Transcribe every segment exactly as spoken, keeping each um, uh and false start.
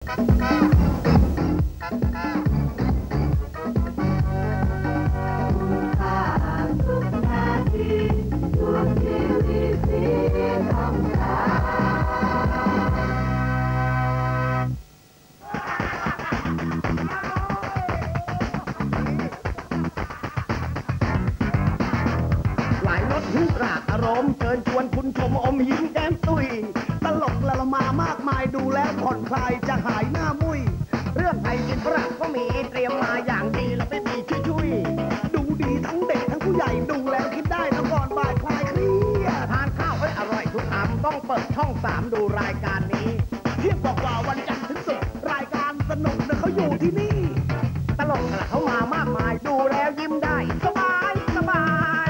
เชิญชวนคุณชมอมยิ้มแก้มตุยตลกละละมามากมายดูแล้วผ่อนคลายจะหายหน้ามุยเรื่องไทยกินฝรั่งก็มีเตรียมมาอย่างดีแล้วไม่มีช่วยๆดูดีทั้งเด็กทั้งผู้ใหญ่ดูแล้วคิดได้นะก่อนบ่ายคลายเครียดทานข้าวให้อร่อยทุกคำต้องเปิดช่องสามดูรายการนี้เที่ยงกว่าวันจันทร์ถึงศุกร์รายการสนุกนะเขาอยู่ที่นี่ตลกนะเขามามากมายดูแล้วยิ้มได้สบายสบาย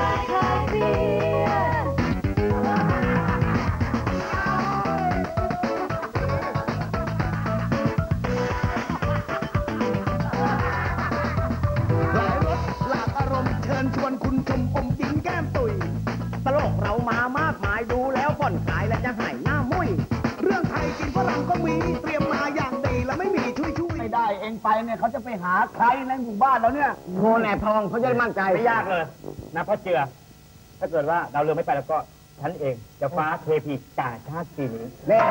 ชวนคุณชมอมยิ้มแก้มตุยตลกเรามามากมายดูแล้วผ่อนคลายและจะหายหน้ามุ้ยเรื่องไทยกินฝรั่งก็มีเตรียมมาอย่างดีแล้วไม่มีช่วยช่วยไม่ได้เองไปเนี่ยเขาจะไปหาใครในหมู่บ้านแล้วเนี่ยโทรแหนทองเขาจะได้มั่นใจไม่ยากเลยนะพ่อเจือถ้าเกิดว่าดาวเรืองไม่ไปแล้วก็ฉันเองจะฟ้าเทพีจ่าชาติปีนี้เน่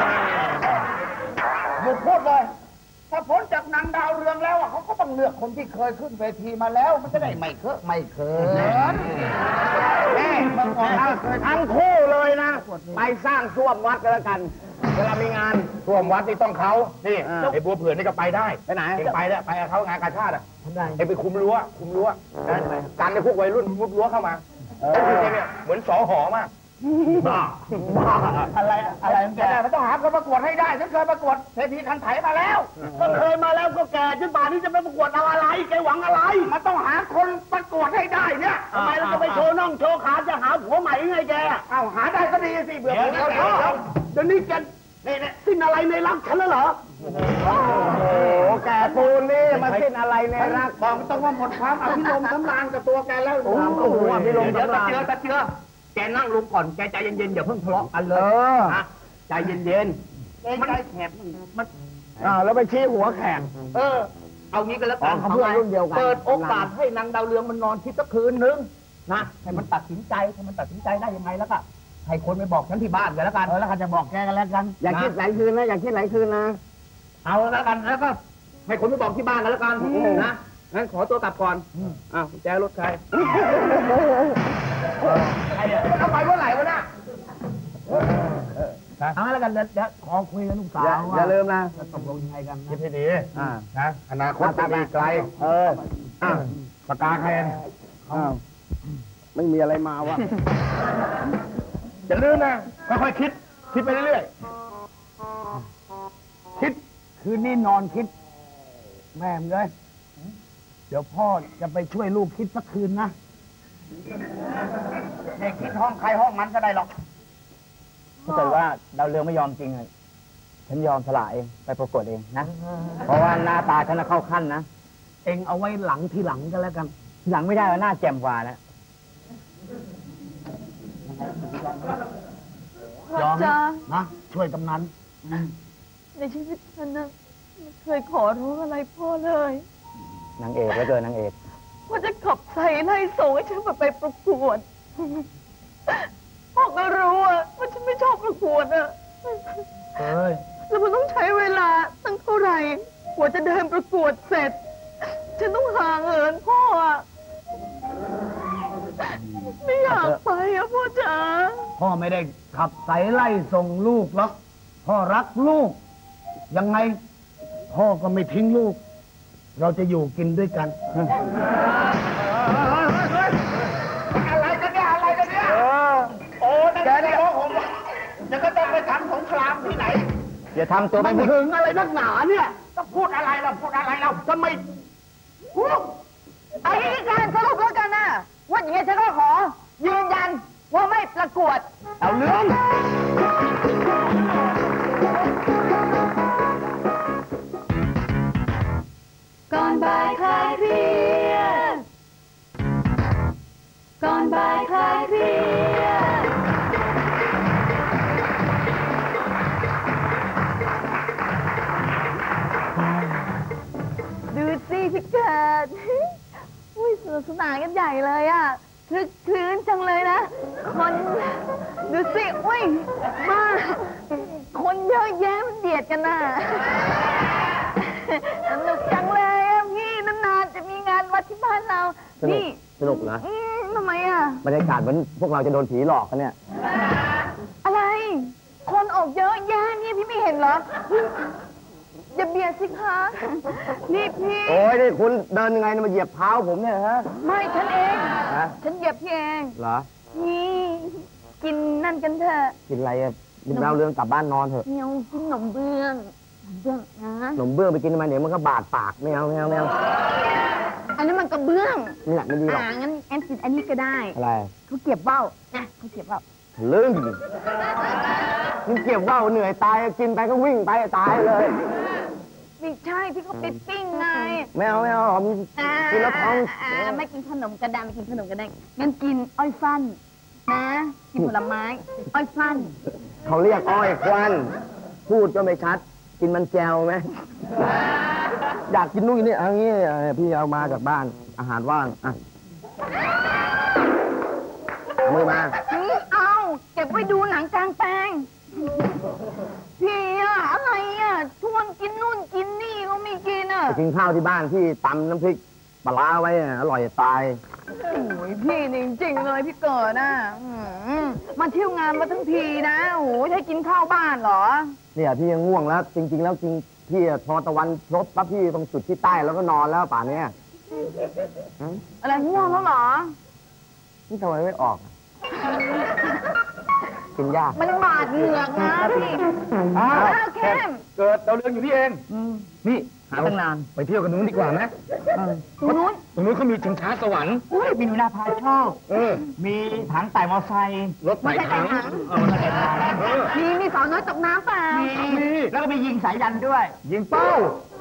บุกพูดเลยถ้าพ้นจากนางดาวเรืองแล้วอ่ะเขาก็ต้องเลือกคนที่เคยขึ้นเวทีมาแล้วมันจะได้ไม่เคอะไม่เขินนี่ทั้งคู่เลยนะไปสร้างส้วมวัดกันแล้วกันเวลามีงานส้วมวัดนี่ต้องเขานี่ไอ้บัวเผื่อนี่ก็ไปได้ไปไหนไปแล้วไปเขางานกาชาติอ่ะไอ้ไปคุมรั้วคุมรั้วการในพวกวัยรุ่นมุดรั้วเข้ามาแล้วคือเนี่ยเหมือนสอหอมากบ้าบ้าอะไรอะไรแกมันต้องหาคนประกวดให้ได้ฉันเคยประกวดเทพีคันไถมาแล้วก็เคยมาแล้วก็แก่จนป่านนี้จะไปประกวดเอาอะไรแกหวังอะไรมันต้องหาคนประกวดให้ได้เนี่ยทำไมเราจะไปโชว์น่องโชว์ขาจะหาผัวใหม่ยังไงแกเอาหาได้ก็ดีสิเบื่อเดี๋ยวเดี๋ยวนี้แกนี่เนี่ยสิ้นอะไรในรักฉันแล้วเหรอโอ้โหแกปูนนี่มาสิ้นอะไรในรักบอกต้องว่าหมดความอภิรมย์สำราญกับตัวแกแล้วโอ้โหอภิรมย์สำราญเดี๋ยวตะเจือตะเจือแกนั่งลงก่อนแกใจเย็นๆอย่าเพิ่งทะเลาะกันเลยนะใจเย็นๆมันแขกมันอ่าแล้วไปชี้หัวแขกเออเอางี้กันแล้วกันเพื่อนรุ่นเดียวกันเปิดโอกาสให้นางดาวเรืองมันนอนคิดสักคืนนึงนะให้มันตัดสินใจให้มันตัดสินใจได้ยังไงแล้วก็ให้คนไปบอกฉันที่บ้านกันแล้วกันเออแล้วกันจะบอกแกกันแล้วกันอย่าคิดหลายคืนนะอย่าคิดหลายคืนนะเอาแล้วกันแล้วก็ให้คนไปบอกที่บ้านกันแล้วกันนะงั้นขอตัวกลับก่อนอ้าวแจรถใครเอาไปเมื่อไหร่วะน่ะเอางั้นแล้วกันเดี๋ยวขอคุยกับลูกสาวอย่าลืมนะจะตกลงยังไงกันคิดให้ดีนะอนาคตจะมีไกลเออปากกาใครไม่มีอะไรมาวะอย่าลืมนะค่อยๆคิดคิดไปเรื่อยๆคิดคืนนี้นอนคิดแม่เลยเดี๋ยวพ่อจะไปช่วยลูกคิดสักคืนนะเด็กคิดห้องใครห้องมันก็ได้หรอกถ้าเกิดว่าดาวเรืองไม่ยอมจริงฉันยอมสละเองไปประกวดเองนะเพราะว่าหน้าตาฉันเข้าขั้นนะเองเอาไว้หลังทีหลังก็แล้วกันทีหลังไม่ได้ว่าหน้าแจ่มกว่าแล้วยอมนะช่วยกำนันในชีวิตฉันนะไม่เคยขอรู้อะไรพ่อเลยนางเอกแล้วเกินนางเอกว่าจะขับใส่ไล่ส่งให้ฉันมาไปประกวดพ่อก็รู้ว่าฉันไม่ชอบประกวดอ่ะเฮ้ยแล้วมันต้องใช้เวลาตั้งเท่าไหร่กว่าจะเดินประกวดเสร็จฉันต้องห่างเหินพ่ออ่ะไม่อยากไปอ่ะพ่อจ๋าพ่อไม่ได้ขับใส่ไล่ส่งลูกหรอกพ่อรักลูกยังไงพ่อก็ไม่ทิ้งลูกเราจะอยู่กินด้วยกันอะไรกันเนี่ยอะไรกันเนี่ยโอ้นั่นแกเนี่ยผมจะก็ต้องไปทำสงครามที่ไหนอย่าทำตัวมันถึงอะไรนักหนาเนี่ยต้องพูดอะไรเราพูดอะไรเราทำไมพูดไอ้การสรุปแล้วกันนะว่าอย่างนี้ฉันก็ขอยืนยันว่าไม่ประกวดเอาเรื่องก่อนบ่ายคลายเครียดก่อนบ่ายคลายเครียดพี่เกิดอุ้ยสนุกสนานกันใหญ่เลยอ่ะคลึกคลื้นจังเลยนะคนดูสิอุ้ยมาคนเยอะแยะมันเบียดกันน่ะสนุกจังเลยอ่ะพี่นานๆจะมีงานวัดที่บ้านเรานี่สนุกนะอืมทำไมอ่ะบรรยากาศเหมือนพวกเราจะโดนผีหลอกกันเนี่ยอะไร คนออกเยอะแยะนี่พี่ไม่เห็นเหรออย่าเบียดสิคะนี่พี่โอ้ยนี่คุณเดินยังไงเนี่ยมาเหยียบเท้าผมเนี่ยฮะไม่ฉันเองฮะฉันเหยียบพี่เองเหรอนี่กินนั่นกันเถอะกินอะไรอะกินดาวเรืองกลับบ้านนอนเถอะเนียวกินขนมเบื้องขนมเบื้องนะขนมเบื้องไปกินทำไมเดี๋ยวมันก็บาดปากไม่เอาไม่เอาไม่เอาอันนั้นมันกระเบื้องนี่แหละไม่ดีหรอกอ่างั้นงั้นกินอันนี้ก็ได้อะไรเขาเก็บเบ้านะเขาเก็บเบ้าลึ่งมึงเก็บว่าวเหนื่อยตายกินไปก็วิ่งไปตายเลยไม่ใช่ที่เขาไปปิ้งไงไม่เอาไม่เอาผมอ่ากินแล้วท้องอ่าไม่กินขนมกระดานไม่กินขนมกระดานงั้นกินอ้อยฟันนะกินผลไม้อ้อยฟันเขาเรียกอ้อยควันพูดก็ไม่ชัด กินมันแจวไหมอยากกินนู่นกินนี่เอางี้เออพี่เอามาจากบ้านอาหารว่างอ่ะเอามือมาอืมเอาเก็บไว้ดูหนังกลางแปลงพี่อะอะไรอะชวนกินนู่นกินนี่ก็ไม่กินอะไปกินข้าวที่บ้านที่ตำน้ำพริกปลาร้าไว้อะอร่อยจะตายโอ้ยพี่นี่จริงๆเลยพี่เกิดอะอืมมาเที่ยวงานมาทั้งทีนะโอ้ยให้กินข้าวบ้านเหรอเนี่ยพี่ยังง่วงแล้ว จริง ๆ แล้วจริงพี่อะพอตะวันครบปั๊บพี่ตรงจุดที่ใต้แล้วก็นอนแล้วป่านเนี้ยฮะอะไรง่วงแล้วเหรอนี่ทำไมไม่ออกอะกินยากมันบาดเหงือกนะพี่อ้าวอ้าวเข้มเกิดดาวเรืองอยู่นี่เอง นี่หาตั้งนาน ไปเที่ยวกันนู้นดีกว่าไหมตรงนู้นตรงนู้นเขามีชิงช้าสวรรค์อุ้ยมีหนูนาพาชอบเออมีถังไต่มอไซค์รถไต่ถังเออรถไต่ถังเออมีมีสาวน้อยตกน้ำเปล่ามีแล้วก็มียิงสายยันด้วยยิงเป้า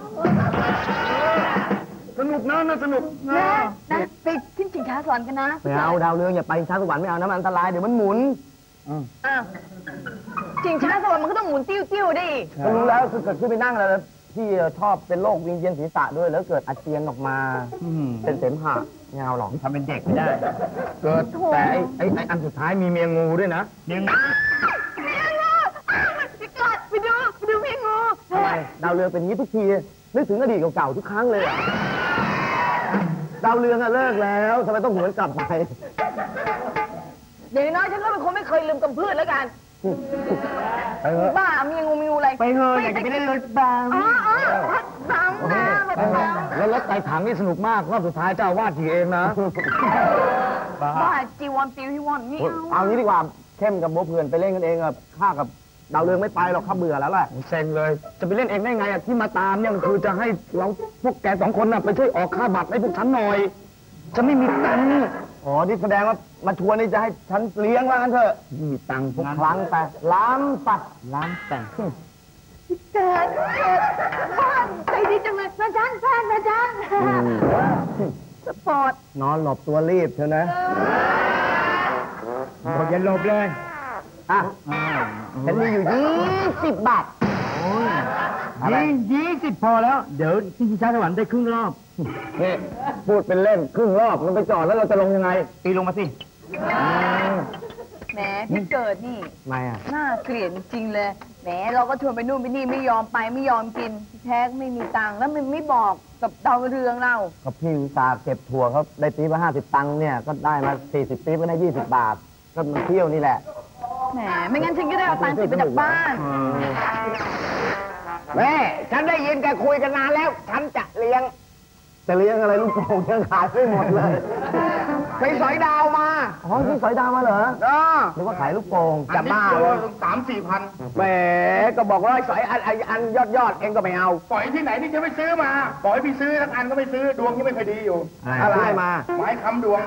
สนุกนะน่าสนุกนะนะไปขึ้นชิงช้าสวรรค์กันนะไม่เอาดาวเรืองอย่าไปช้าสวรรค์ไม่เอานะมันอันตรายเดี๋ยวมันหมุนอ้าวชิงช้าสวรรค์มันก็ต้องหมุนติ้วติ้วๆดิก็รู้แล้วคือเกิดขึ้นไปนั่งแล้วพี่ชอบเป็นโรควิงเวียนศีรษะด้วยแล้วเกิดอาเจียนออกมา เป็นเสมหะไม่เอาหรอกทำเป็นเด็กไม่ได้เกิดแต่ไอ้ไอ้ไอ้อันสุดท้ายมีเมียงูด้วยนะยังเมียงูพี่กอดไปดูไปดูเมียงูทำไมดาวเรืองเป็นอย่างนี้ทุกทีนึกถึงอดีตเก่าๆทุกครั้งเลยอะดาวเรืองอะเลิกแล้วทำไมต้องหวนกลับไปอย่างน้อยฉันก็เป็นคนไม่เคยลืมกำพืชแล้วกันไปเถอะบ้าเมียงูเมียงูอะไรไปเถอะอยากจะไปเล่นรถบังอ๋ออ๋อพัดบังนะพัดบังแล้วรถไต่ถังนี่สนุกมากรอบสุดท้ายเจ้าอาวาดขี่เองนะบ้าจีวอนปิวที่วอนนี่เอางี้ดีกว่าเข้มกับโบเพื่อนไปเล่นกันเองอะข้ากับดาวเรืองไม่ไปหรอกข้าเบื่อแล้วแหละเซ็งเลย จะไปเล่นเองได้ไงอ่ะที่มาตามเนี่ยคือจะให้เราพวกแกสองคนน่ะไปช่วยออกค่าบัตรให้พวกฉันหน่อย ฉันไม่มีตังค์อ๋อนี่แสดงว่ามาชวนนี่จะให้ฉันเลี้ยงว่างั้นเถอะไม่มีตังค์พทุวกกครั้งไปล้ำไปร้านแต่งเกิดเกิดบ้านใจดีจังเลยนะจันแฟนนะจันสปอร์ตนอนหลบตัวรีบเถอะนะบอกอย่าหลบเลยอ่ะฉันมีอยู่ยี่สิบบาท อะไรยี่ยี่สิบพอแล้ว เดี๋ยวที่ชิงช้าสวรรค์ได้ครึ่งรอบนี่พูดเป็นเล่นครึ่งรอบมันไปจอดแล้วเราจะลงยังไงตีลงมาสิแหมพี่เกิดนี่ไม่อ่ะน่าเกลียดจริงๆเลยแหมเราก็ชวนไปนู่นไปนี่ไม่ยอมไปไม่ยอมกินแท้ไม่มีตังค์แล้วมันไม่บอกกับดาวเรืองเราก็พี่อุตส่าห์เก็บถั่วเขาได้ตีมาห้าสิบตังค์เนี่ยก็ได้มาสี่สิบตีก็ได้ยี่สิบบาท ก็มันเที่ยวนี่แหละแหมไม่งั้นฉันก็ได้เอาตังค์ติดไปจากบ้านแม่ ฉันได้ยินแกคุยกันนานแล้ว ฉันจะเลี้ยงจะเลี้ยงอะไรลูกโป่งยังขายไม่หมดเลยไปสอยดาวมาอ๋อพี่สอยดาวมาเหรอเออนึกว่าขายลูกโป่งจะบ้าเลยสามสี่พันแหมก็บอกว่าให้สอยอันอันอันยอดยอดๆเองก็ไม่เอาปล่อยที่ไหนที่จะไม่ซื้อมาปล่อยพี่ซื้อทั้งอันก็ไม่ซื้อดวงยังไม่ค่อยดีอยู่อะไรมาไม้ค้ำดวง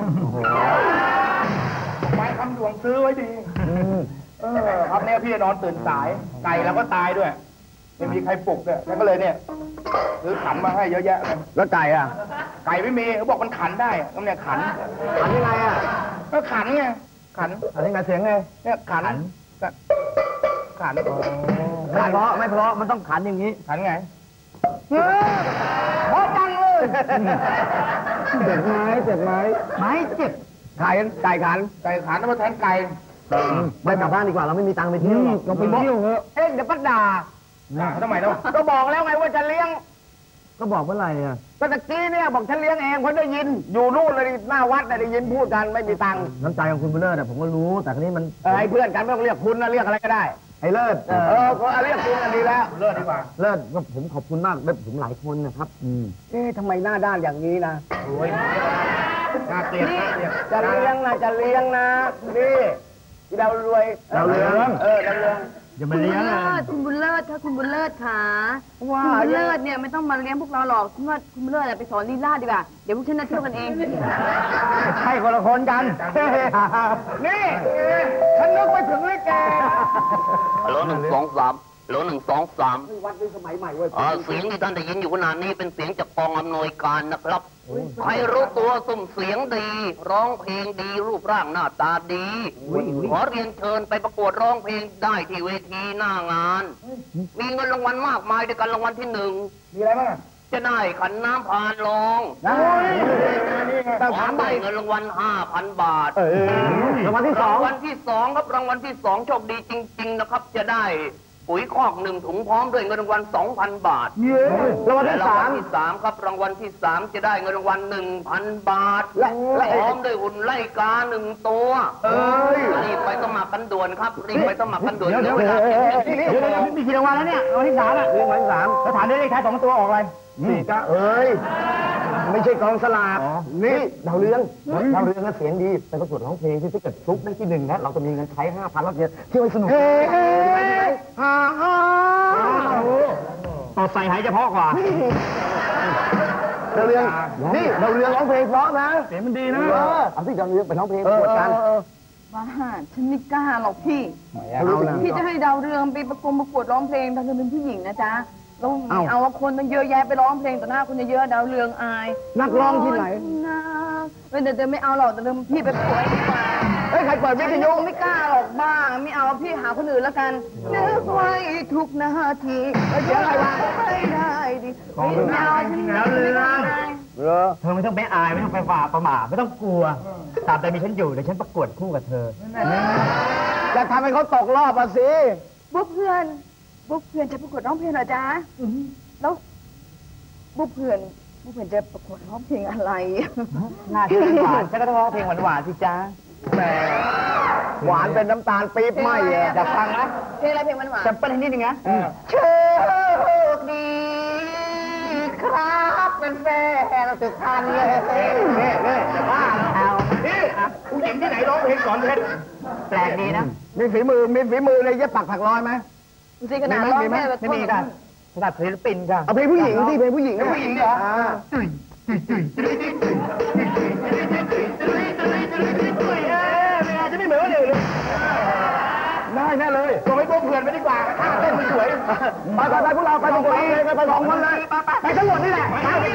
ไม้ค้ำดวงซื้อไว้ดี เออครับเนี่ยพี่นอนตื่นสาย ไก่เราก็ตายด้วย ไม่มีใครปลุกด้วยแล้วก็เลยเนี่ยซื้อขันมาให้เยอะแยะเลยแล้วไก่อ่ะไก่ไม่มีเขาบอกมันขันได้ก็เนี่ยขันขันยังไงอ่ะก็ขันไงขันขันยังไงเสียงไงเนี่ยขันก็ขันไม่เพราะไม่เพราะมันต้องขันอย่างนี้ขันไงเพราะจังเลยเจ็บไหมเจ็บไหมไม่เจ็บไก่ไก่ขันไก่ขันเอามาแทนไก่ไปกลับบ้านดีกว่าเราไม่มีตังค์ไปเที่ยวหรอกเราไปเที่ยวเถอะเอ๊ะเดี๋ยวป้าด่าด่าเขาทำไมเนาะก็บอกแล้วไงว่าจะเลี้ยงก็บอกเมื่อไหร่อ่ะก็ตะกี้เนี่ยบอกฉันเลี้ยงเองเพราะได้ยิน อยู่นู่นเลยหน้าวัดน่ะได้ยินพูดกันไม่มีตังค์น้ำใจของคุณบุญเลิศอะผมก็รู้ แต่ครั้นี้มันเออให้เพื่อนกันไม่ต้องเรียกคุณนะเรียกอะไรก็ได้ไอ้เลิศเออก็เรียกคุณกันดีแล้วเลิศดีกว่าเลิศก็ผมขอบคุณมากได้ผมหลายคนนะครับ อืมเอ๊ะทำไมหน้าด้านอย่างนี้นะโอ้ยน่าเกลียดน่าเกลียดจะเลี้ยงนะจะเลี้ยงนะนี่ที่ดาวรวยดาวเรืองเออดาวเรืองอย่าคุมาณบุเลี้ยญงเลิอะศคุณบุญเลิศถ้าคุณบุญเลิศค่ะว่าคุณบุญเลิศเนี่ยไม่ต้องมาเลี้ยงพวกเราหรอกคุณว่าคุณบุญเลิศไปสอนลีลาดีกว่าเดี๋ยวพวกฉันจะเที่ยวกันเองใช่คนละคนกัน นี่ฉันนึกไปถึงลิเกฮัลโหลหนึ่งสองสามฮัลโหลหนึ่งสองสามวัดนี้สมัยใหม่เว้ยอ่าเสียงที่ท่านได้ยินอยู่ขณะนี้เป็นเสียงจากกองอำนวยการนะครับ ใครรู้ตัวสุ่มเสียงดี ร้องเพลงดีรูปร่างหน้าตาดี ขอเรียนเชิญไปประกวดร้องเพลงได้ที่เวทีหน้างาน มีเงินรางวัลมากมายด้วยกันรางวัลที่หนึ่งมีอะไรบ้างอะจะได้ขันน้ำพานรองโอ้ยนี่ไงพร้อมได้เงินรางวัลห้าพันบาทรางวัลที่สอราง งวัลที่สองครับรางวัลที่สองโชคดีจริง ๆ นะครับ จะได้ปุ๋ยคอกหนึ่งถุงพร้อมด้วยเงินรางวัลสองพันบาทรางวัลและที่รางสาวัลมที่สามครับรางวัลที่สามจะได้เงินรางวัลหนึ่งพันบาทและและพร้อมด้วยหุ่นไล่กาหนึ่งตัวเอ้ยรีบไปสมัครกันด่วนครับรีบไปสมัครกันด่วนเดี๋ยวเดี๋ยวเวลาเพียงแค่นี่นี้นี่เดี๋ยวมีกี่รางวัลแล้วเนี่ยรางวัลที่สามอ่ะรางวัลที่สามแล้วถามได้เลขท้ายสองตัวออกอะไรนี่ก็เอ้ย ไม่ใช่กองสลากนี่ดาวเรืองดาวเรืองก็เสียงดีไปประกวดร้องเพลงที่ถ้าเกิดฟลุกได้ที่หนึ่งนะเราจะมีเงินใช้ห้าพันแล้วเนี่ยเที่ยวให้สนุกเฮ้ยฮ่าฮ่าต่อใส่หายเฉพาะกว่าดาวเรืองนี่ดาวเรืองร้องเพลงเพราะนะเสียงมันดีนะเออเอาที่ดาวเรืองไปร้องเพลงประกวดกันบ้าฉันไม่กล้าหรอกพี่เอาละพี่จะให้ดาวเรืองไปประกวดประกวดร้องเพลงดาวเรืองเป็นผู้หญิงนะจ๊ะเราไม่เอาว่าคนต้องเยอะแยะไปร้องเพลงต่อหน้าคนเยอะๆดาวเรืองอายนักร้องที่ไหนนะเออเดี๋ยวเดี๋ยวไม่เอาหรอกดาวเรืองพี่ไปประกวดดีกว่าเฮ้ยใครเปิดวิฉันทยุไม่กล้าหรอกบ้าไม่เอาพี่หาคนอื่นแล้วกันนึกไว้ทุกนาทีเดี๋ยวอะไรวะไม่ได้ดิไม่เอาฉันไม่ได้เหรอเธอไม่ต้องไปอายไม่ต้องไปฝ่าประหม่าไม่ต้องกลัวตราบใดมีฉันอยู่เดี๋ยวฉันประกวดคู่กับเธอจะทำให้เขาตกรอบอ่ะสิบุ๊กเพื่อนบุ๊กเพื่อนจะประกวดร้องเพลงเหรอจ๊ะแล้วบุ๊กเพื่อนบุ๊กเพื่อนจะประกวดร้องเพลงอะไรน่าชื่นหวานฉันก็ต้องร้องเพลงหวานๆสิจ๊ะแหมหวานเป็นน้ำตาลปี๊บไหมอ่ะอยากฟังนะเพลงอะไรเพลงมันหวานแซมเปิลให้นิดนึงนะโชคดีครับเป็นแฟนสุดทันเลยนี่นี่ว่าเอานี่ผู้หญิงที่ไหนร้องเพลงสอนเพชรแปลกดีนะมีฝีมือมีฝีมือในเย็บปักถักร้อยไหมดูสิขนาดร้องเพลงแบบไม่มีกันสำหรับศิลปินค่ะเอาเพลงผู้หญิงสิเพลงผู้หญิงผู้หญิงเหรอจะไม่เหมือนคนอื่นเลยได้แน่เลยส่งให้พวกเพื่อนไปดีกว่าเต้นสวยไปไปไปพวกเราไปประกวดร้องเพลงไปไปสองคนเลยไปทั้งหมดนี่แหละ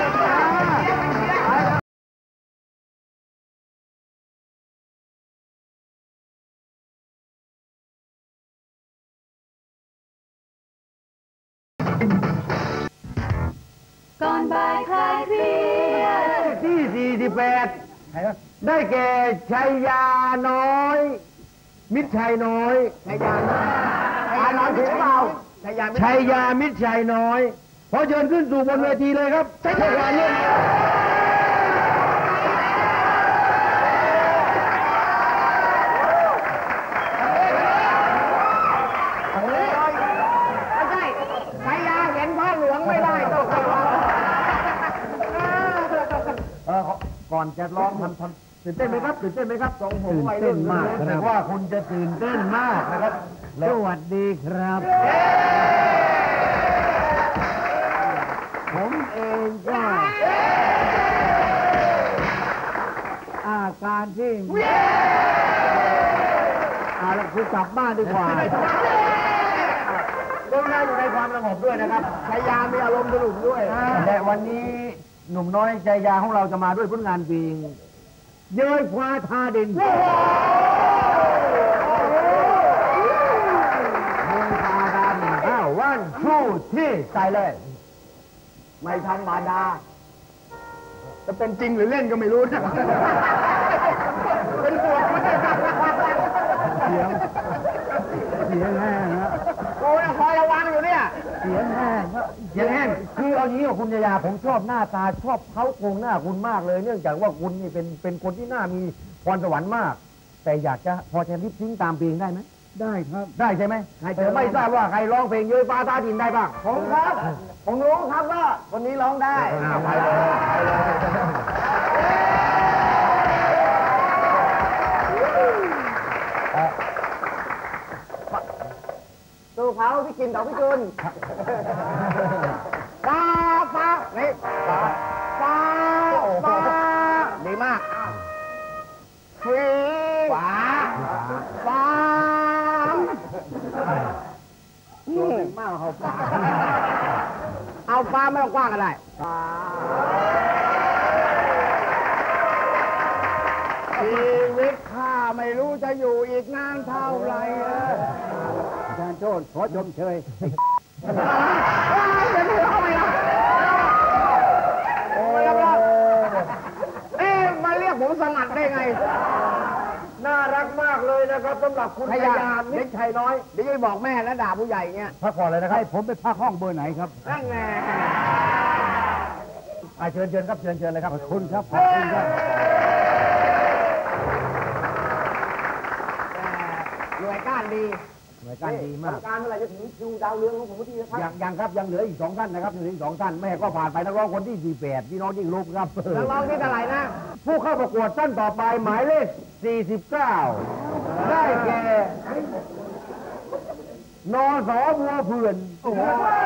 ก่อนบ่ายคลายเครียดที่สี่สิบแปดได้แก่ชัยยาน้อย มิตรชัยน้อยชัยยาน้อยชัยยาน้อยถึงเปล่าชัยยามิตรชัยน้อยพอเชิญขึ้นสู่บนเวทีเลยครับใช่ชัยยาเนี่ยไม่ใช่ชัยยาเห็นผ้าเหลืองไม่ได้ต้องระวังเออก่อนจะร้องทำทำตื่นเต้นไหมครับตื่นเต้นไหมครับตื่นเต้นมากแสดงว่าคุณจะตื่นเต้นมากนะครับสวัสดีครับ ผมเองก็อาการที่เอาละคุณกลับบ้านดีกว่าก็น่าอยู่ในความสงบด้วยนะครับชายามีอารมณ์สนุกด้วยและวันนี้หนุ่มน้อยชายาของเราจะมาด้วยผลงานเพลงเย้ยฟ้าทาดินเย้ยฟ้าทาดินอ้าววันชูที่ใส่เลย ไม่ธรรมดาจะเป็นจริงหรือเล่นก็ไม่รู้นะเป็นบวกไม่ใช่เสียงเสียงแห้งฮะโอ้ยคอยระวังอยู่เนี่ยเสียงแห้งเสียงแห้งคือเอางี้กับคุณยาผมชอบหน้าตาชอบเขาโครงหน้าคุณมากเลย เนื่องจากว่าคุณนี่เป็นเป็นคนที่หน้ามีพรสวรรค์มาก แต่อยากจะพอจะลิปซิงค์ตามเพลงได้ไหมได้ครับได้ใช่ไหมแต่ไม่ทราบว่าใครร้องเพลงเย้ยฟ้าตาดินได้บ้างผมครับผมรู้ครับว่าคนนี้ร้องได้ไปเลยไปเลยสู้เขาพี่กินต่อพี่จุนฟ้าฟ้านี่ฟ้าฟ้าฟ้าดีมากฟรีฟ้าฟ้าตัวเล็กมากเขาฟ้าเอาฟ้าไม่ต้องกว้างก็ได้ฟ้าชีวิตข้าไม่รู้จะอยู่อีกนานเท่าไหร่อาจารย์โชติขอชมเชยจะถือเข้าไปละโอ้ยเอ๊ะมาเรียกผมสงัดได้ไงน่ารักมากเลยนะครับสำหรับคุณพยานิชัยน้อยเดี๋ยวจะบอกแม่และด่าผู้ใหญ่เงี้ยพักผ่อนเลยนะครับให้ผมไปพักห้องเบอร์ไหนครับนั่นไงเชิญเชิญครับเชิญเชิญเลยครับขอบคุณครับขอบคุณครับหน่วยก้านดีหน่วยก้านดีมากการเมื่อไหร่จะถึงคิวดาวเรืองของผมทีนะครับยังยังครับยังเหลืออีกสองท่านนะครับเหลืออีกสองท่านแม่ก็ผ่านไปนักร้องคนที่สี่แปดพี่น้องยิ่งรูปครับนักร้องที่เท่าไหร่นะผู้เข้าประกวดท่านต่อไปหมายเลขสี่สิบเก้าได้แก่นอสอบัวเพื่อนโอ้โห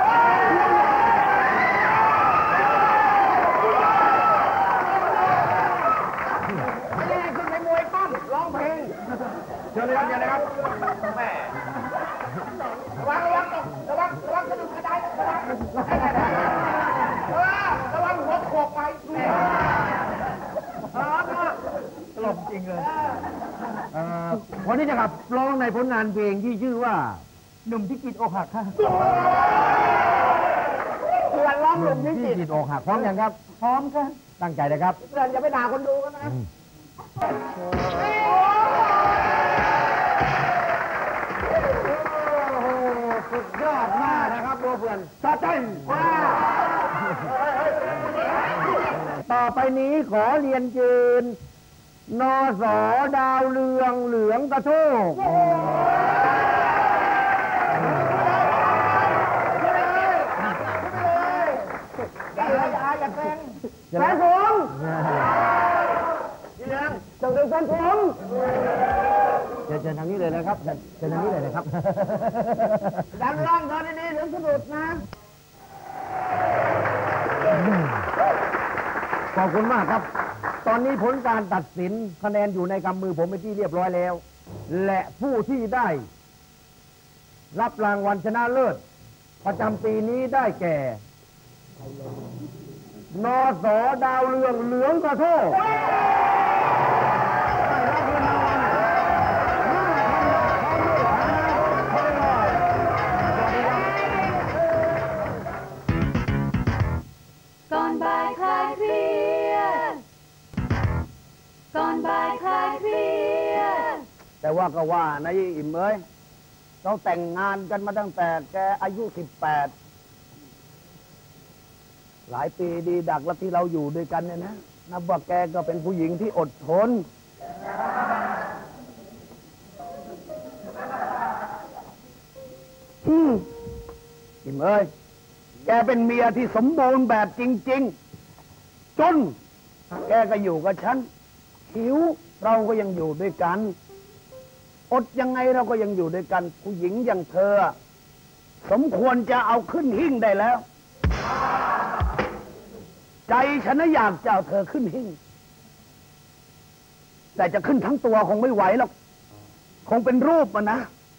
นี่ขึ้นไปมวยปั้มร้องเพลงเชิญเลยครับเชิญเลยครับแม่ระวังระวังระวังระวังกระดูกกระดายระวังระวังหัวโขกไปตลกจริงเลยวันนี้จะขับร้องในผลงานเพลงที่ชื่อว่าหนุ่มที่กินอกหักค่ะเพื่อนร้องหนุ่มที่กินอกหักพร้อมยังครับพร้อมค่ะตั้งใจนะครับเพื่อนอย่าไปด่าคนดูกันนะสุดยอดมากนะครับบัวเพื่อนสะใจว้าต่อไปนี้ขอเรียนเชิญนอสอดาวเรืองเหลืองกระโชกแฟนผมพี่เลี้ยงจงเป็นแฟนผมเชิญเชิญทางนี้เลยนะครับเชิญทางนี้เลยนะครับดันร่างตอนนี้เดี๋ยวสะดุดนะขอบคุณมากครับตอนนี้ผลการตัดสินคะแนนอยู่ในกำมือผมเป็นที่เรียบร้อยแล้วและผู้ที่ได้รับรางวัลชนะเลิศประจำปีนี้ได้แก่นอสอดาวเรืองเหลืองกระโทกก่อนบ่ายคลายเครียดก่อนบ่ายคลายเครียดแต่ว่าก็ว่านะยี่อิ่มเอ้ยเราแต่งงานกันมาตั้งแต่แกอายุสิบแปดหลายปีดีดักแล้วที่เราอยู่ด้วยกันเนี่ยนะนับว่าแกก็เป็นผู้หญิงที่อดทนอืมอิ่มเอ้ยแกเป็นเมียที่สมบูรณ์แบบจริงๆจนแกก็อยู่กับฉันหิวเราก็ยังอยู่ด้วยกันอดยังไงเราก็ยังอยู่ด้วยกันผู้หญิงอย่างเธอสมควรจะเอาขึ้นหิ้งได้แล้วใจฉันน่ะอยากจะเอาเธอขึ้นหิ้งแต่จะขึ้นทั้งตัวคงไม่ไหวหรอกคงเป็นรูปมันนะ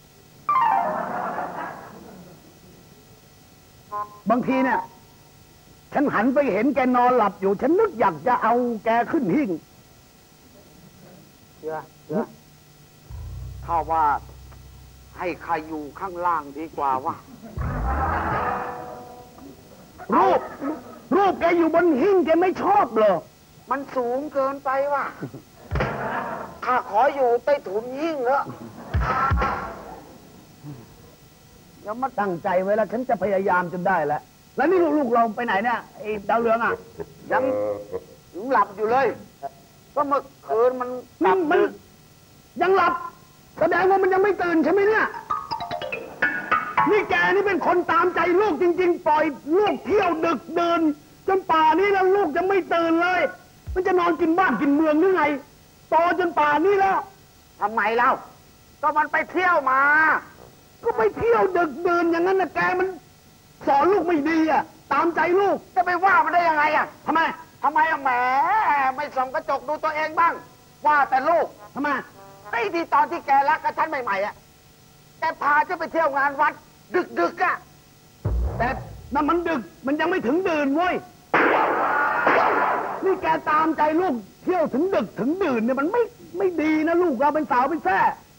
บางทีเนี่ยฉันหันไปเห็นแกนอนหลับอยู่ฉันนึกอยากจะเอาแกขึ้นหิ้งเชื่อเชื่อถ้าว่าให้ใครอยู่ข้างล่างดีกว่าวะรูปรูปแกอยู่บนหิ้งแกไม่ชอบเหรอมันสูงเกินไปว่ะข้าขออยู่ใต้ถุนยิ่งเถอะอย่ามาตั้งใจไว้แล้วฉันจะพยายามจนได้แล้วแล้วนี่ลูกๆเราไปไหนเนี่ยไอ้ดาวเรืองอ่ะยังยังหลับอยู่เลย ก็เมื่อคืนมันหลันี่บมันดึกยังหลับ แสดงว่ามันยังไม่ตื่นใช่ไหมเนี่ยนี่แกนี่เป็นคนตามใจลูกจริง ๆ ปล่อยลูกเที่ยวดึกเดินจนป่านี้แล้วลูกยังไม่ตื่นเลย มันจะนอนกินบ้านกินเมืองหรือไงโตจนป่านี้แล้วทำไมเล่าก็มันไปเที่ยวมาก็ไปเที่ยวดึกเดินอย่างนั้นนะแกมันสอนลูกไม่ดีอ่ะตามใจลูกจะไปว่ามันได้ยังไงอ่ะทำไมทำไมอะแหมไม่ส่องกระจกดูตัวเองบ้าง ว่าแต่ลูกทำไมไอ้ที่ตอนที่แกรักกับฉันใหม่ๆอ่ะแกพาฉันไปเที่ยวงานวัด ดึกๆอ่ะแต่นั่นมันดึกมันยังไม่ถึงดื่นเว้ยนี่แกตามใจลูกเที่ยวถึงดึกถึงดื่นเนี่ยมันไม่ไม่ดีนะลูกเราเป็นสาวเป็นแท้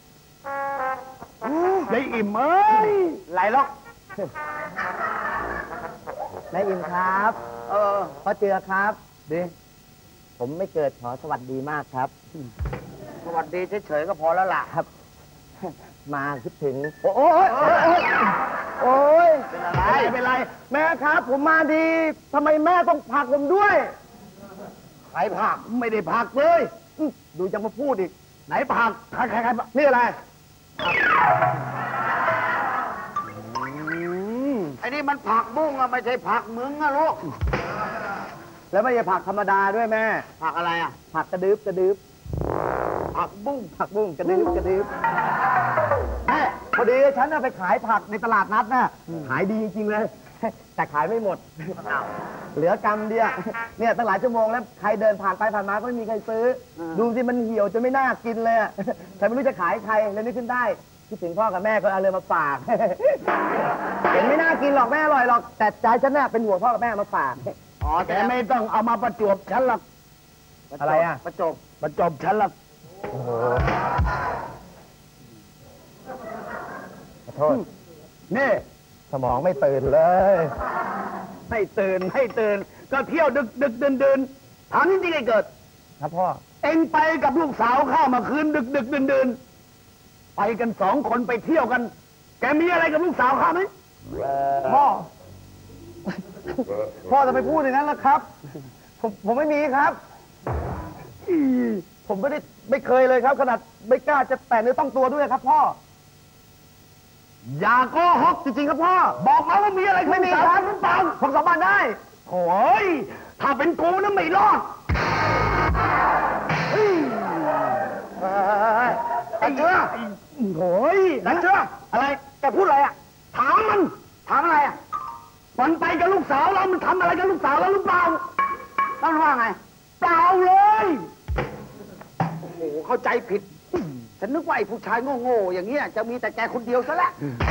ยายอิ่มเอ้ยไหลล็อกนายอิมครับเออพ่อเจือครับดิผมไม่เกิดขอสวัสดีมากครับสวัสดีเฉยๆก็พอแล้วล่ะครับ มาคิดถึง โอ้ยโอ้ยโอ้ยโอ้ยเป็นอะไรไม่เป็นไรแม่ครับ ผมมาดีทำไมแม่ต้องผลักผมด้วยใครผักไม่ได้ผักเลยอื้อดูจะมาพูดอีก ไหนผักใครใครใครนี่อะไรไอ้นี่มันผักบุ้งอะไม่ใช่ผักมึงอะลูกแล้วไม่ใช่ผักธรรมดาด้วยแม่ผักอะไรอะผักกระดึบกระดึบผักบุ้งผักบุ้งกระดึบกระดึบแม่พอดีฉันน่ะไปขายผักในตลาดนัดน่ะขายดีจริงๆเลย แต่ขายไม่หมด เหลือกำเดียวเนี่ยตั้งหลายชั่วโมงแล้วใครเดินผ่านไปผ่านมาก็ไม่มีใครซื้อ ดูสิมันเหี่ยวจนไม่น่ากินเลยอะฉันไม่รู้จะขายใครเลยนึกขึ้นได้คิดถึงพ่อกับแม่ก็เอาเลยมาฝาก เห็นไม่น่ากินหรอกแม่อร่อยหรอก แต่ใจฉันน่ะเป็นห่วงพ่อกับแม่มาฝากอ๋อแกไม่ต้องเอามาประจวบฉันหรอกอะไรอะประจบประจบฉันหรอกขอโทษนี่สมองไม่ตื่นเลยให้ตื่นให้ตื่น ก็เที่ยวดึกดึกเดินเดินถามจริงๆไอ้เกิดครับพ่อเอ็งไปกับลูกสาวข้ามาคืนดึกดึกเดินเดินไปกันสองคนไปเที่ยวกัน แกมีอะไรกับลูกสาวข้าไหมพ่อ พ่อจะไปพูดอย่างนั้นล่ะครับ ผมผมไม่มีครับอี๋ผมไม่ได้ไม่เคยเลยครับ ขนาดไม่กล้าจะแตะเนื้อต้องตัวด้วยครับ พ่ออย่าโกหกจริงๆครับพ่อ บอกมาว่ามีอะไรกับไม่มีลูกคสารัวบหรือเปล่าผมสาบานได้โอ้ยถ้าเป็นกูนะไม่รอดไอ้เชื่อโอ้ยไอ้เชื่ออะไรแกพูดอะไรอะถามมันถามอะไรอะมันไปกับลูกสาวเรามันทำอะไรกับลูกสาวเราหรือเปล่าต้องว่าไงเปล่าเลยโอ้โห เข้าใจผิด ฉันนึกว่าไอ้ผู้ชายโง่ๆอย่างเงี้ยจะมีแต่แกคนเดียวซะแล้ว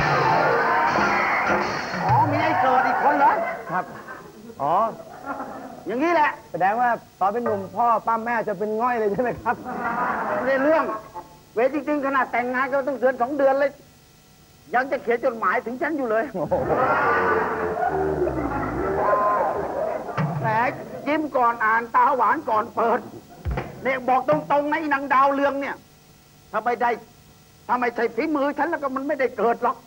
อ๋อ มีไอ้เกิดอีกคนเหรอครับ อ๋ออย่างนี้แหละแสดงว่าตอนเป็นหนุ่มพ่อป้าแม่จะเป็นง่อยเลยใช่ไหมครับไม่ได้เรื่อง เวทจริงๆขนาดแต่งงานก็ต้องเดือนสองเดือนเลย ยังจะเขียนจดหมายถึงฉันอยู่เลยแหมยิ้มก่อนอ่านตาหวานก่อนเปิดเนี่ยบอกตรงๆนะไอ้นางดาวเรืองเนี่ยถ้าไม่ได้ถ้าไม่ใช่ฝีมือฉันแล้วก็มันไม่ได้เกิดหรอก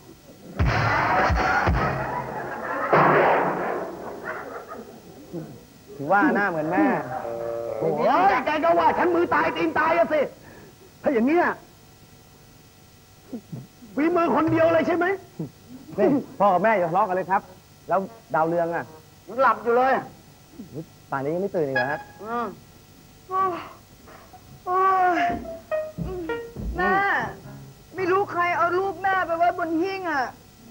ถือว่าหน้าเหมือนแม่โอ้ยแกก็ว่าฉันมือตายตีนตายอะสิ ถ้าอย่างเนี้ยฝีมือคนเดียวเลยใช่ไหมนี่พ่อกับแม่อย่าทะเลาะกันเลยครับ แล้วดาวเรืองอ่ะยังหลับอยู่เลยป่านนี้ยังไม่ตื่นอีกเหรอฮะอืมแม่ ไม่รู้ใครเอารูปแม่ไปไว้บนหิ้งอ่ะ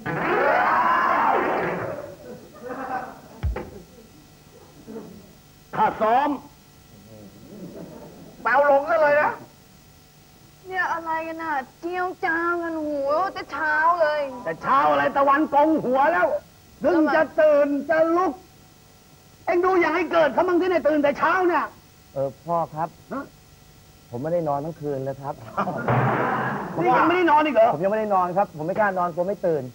ข้าซ้อมแปลวลงก็เลยนะเนี่ยอะไรกันน่ะ เจียวจางกันหูแต่เช้าเลยแต่เช้าอะไรตะวันกงหัวแล้วถึงจะตื่นจะลุก เอ็งดูอย่างให้เกิดเขามั่งที่เนี่ยตื่นแต่เช้าเนี่ยเออพ่อครับฮะผมไม่ได้นอนทั้งคืนเลยครับนี่ยังไม่ได้นอนอีกเหรอผมยังไม่ได้นอนครับ ผมไม่กล้านอนกลัวไม่ตื่น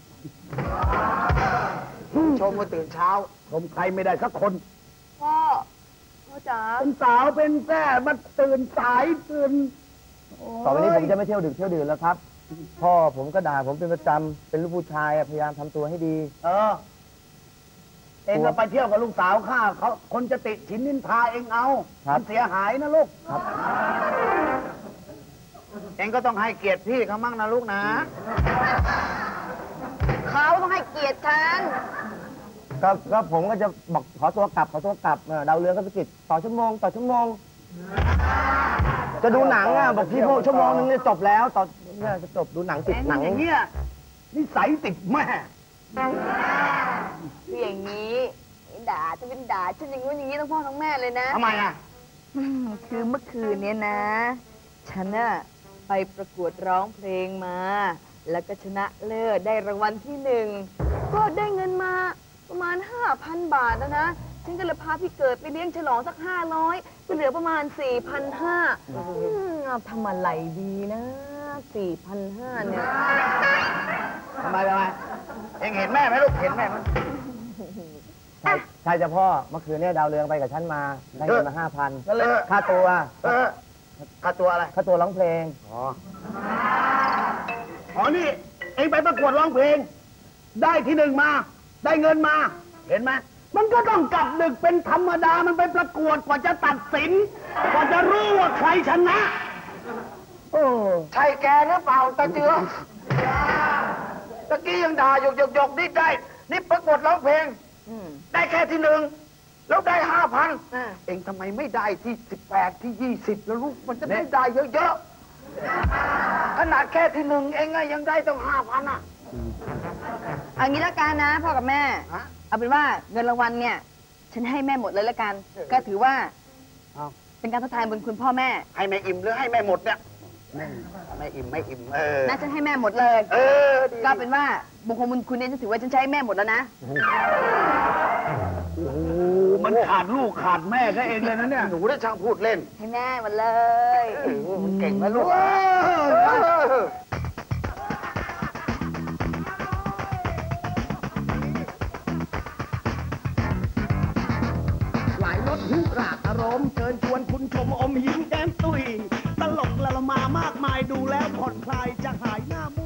ชมก็ตื่นเช้าผมใครไม่ได้สักคนพ่อพ่อจ๋าเป็นสาวเป็นแซ่มาตื่นสายตื่นต่อไปนี้ผมจะไม่เที่ยวดึกเที่ยวดื่นแล้วครับ พ่อผมก็ด่าผมเป็นประจำเป็นลูกผู้ชายอะพยายามทำตัวให้ดีเออ เองก็ไปเที่ยวกับลูกสาวข้าเขาคนจะติดฉินนินทาเองเอาครับมันเสียหายนะลูกครับเองก็ต้องให้เกียรติพี่เขามั่งนะลูกนะเขาต้องให้เกียรติฉันก็ก็ผมก็จะบอกขอตัวกลับขอตัวกลับเออดาวเรืองก็สะกิดต่อชั่วโมงต่อชั่วโมง จะดูหนังอ่ะบอกพี่พวกชั่วโมงนึงเนี่ยจบแล้วต่อเนี่ยจะจบดูหนังติดหนังอย่างเงี้ยนิสัยติดแม่คืออย่างนี้ด่าจะเป็นด่าฉันอย่างงู้นอย่างนี้ทั้งพ่อทั้งแม่เลยนะทำไมอ่ะอืมคือเมื่อคืนเนี้ยนะ ฉันน่ะไปประกวดร้องเพลงมา แล้วก็ชนะเลิศได้รางวัลที่หนึ่งก็ได้เงินมาประมาณห้าพันบาทนะนะฉันก็เลยพาพี่เกิดไปเลี้ยงฉลองสักห้าร้อยก็เหลือประมาณสี่พันห้าเอาทำอะไรดีนะสี่พันห้าเนี่ยทำไมทำไมเองเห็นแม่ไหมลูก เห็นแม่ไหมใช่ใช่จ้ะพ่อเมื่อคืนเนี่ยดาวเรืองไปกับฉันมาได้เงินมาห้าพันก็เลยค่าตัวเออค่าตัวอะไรค่าตัวร้องเพลงอ๋ออ๋อนี่ เองไปประกวดร้องเพลง ได้ที่หนึ่งมา ได้เงินมา เห็นไหมมันก็ต้องกลับดึกเป็นธรรมดามันไปประกวดกว่าจะตัดสินกว่าจะรู้ว่าใครชนะ โอ้ใช่แกหรือเปล่าตาเจือตะกี้ยังด่าหยกหยกหยกนี่ได้ นี่ประกวดร้องเพลงอืมได้แค่ที่หนึ่งแล้วได้ห้าพันอ่าเองทำไมไม่ได้ที่สิบแปดที่ยี่สิบแล้วลูกมันจะได้ได้เยอะๆขนาดแค่ที่หนึ่งเองอะยังได้ต้องห้าพันอ่ะเอางี้ละกันนะพ่อกับแม่ฮะเอาเป็นว่าเงินรางวัลเนี่ย ฉันให้แม่หมดเลยละกัน ก็ถือว่าเอาเป็นการทดแทนบุญคุณพ่อแม่ให้แม่อิ่มหรือให้แม่หมดเนี่ยไม่อิ่มไม่อิ่มเออนะฉันให้แม่หมดเลยเออดีก็เป็นว่าบุญคุณบุญคุณเนี่ยฉันถือว่าฉันใช้แม่หมดแล้วนะโหมันขาดลูกขาดแม่ก็เองเลยนะเนี่ยหนูได้ช่างพูดเล่นให้แม่หมดเลยเออมันเก่งนะลูกหลายรถฮึรากอารมณ์เชิญชวนคุณชมอมยิ้มแก้มตุย ตลกละละมามากมายดูแล้วผ่อนคลายจะหายหน้ามุ